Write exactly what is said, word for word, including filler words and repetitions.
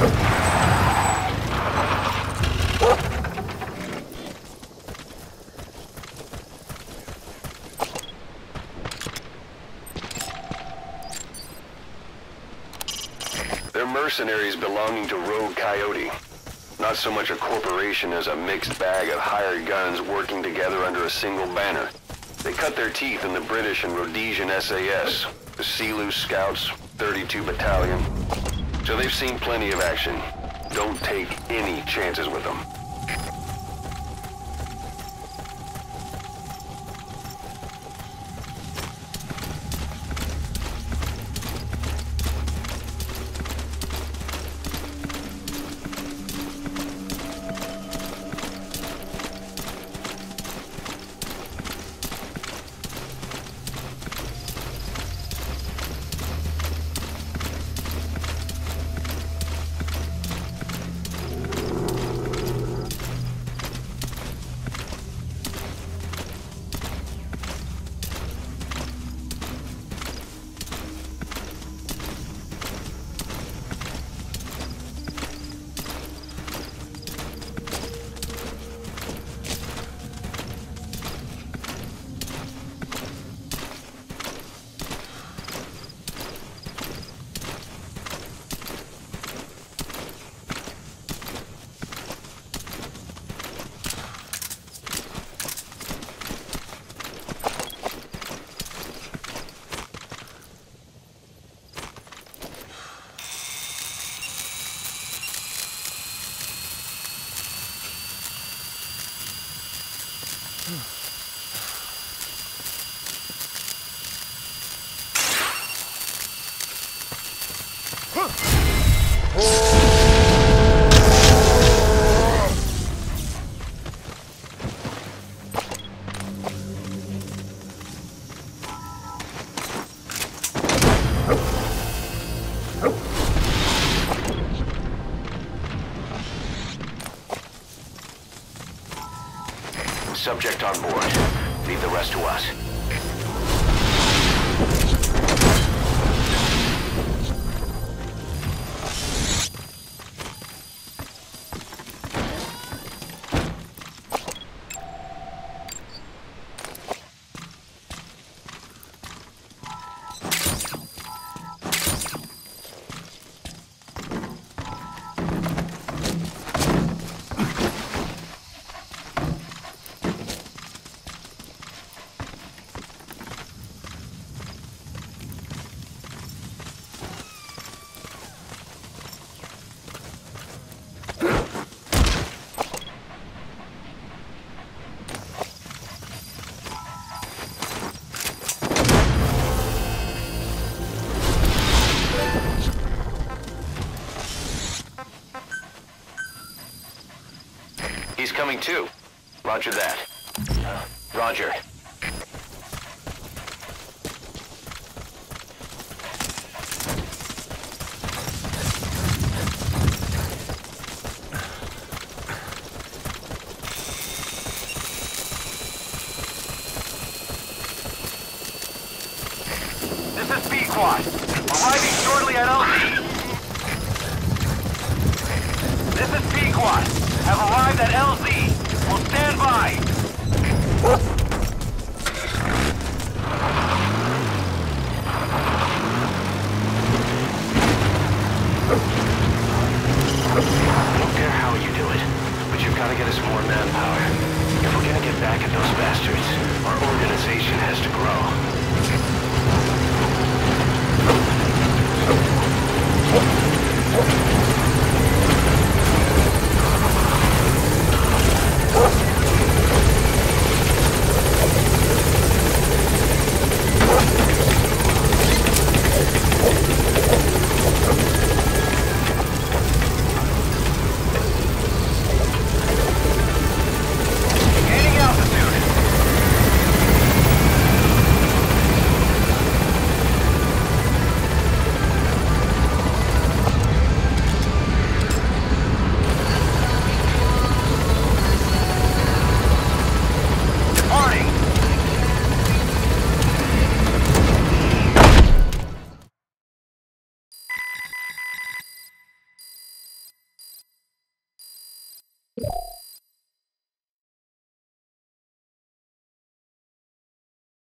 They're mercenaries belonging to Rogue Coyote. Not so much a corporation as a mixed bag of hired guns working together under a single banner. They cut their teeth in the British and Rhodesian S A S, the Sea-Loo Scouts, thirty-two Battalion. So they've seen plenty of action. Don't take any chances with them. Subject on board. Leave the rest to us. He's coming too. Roger that. Uh, Roger. This is B-Quad. Arriving shortly at L Z. This is P-Quad. Have arrived at L Z. Will stand by.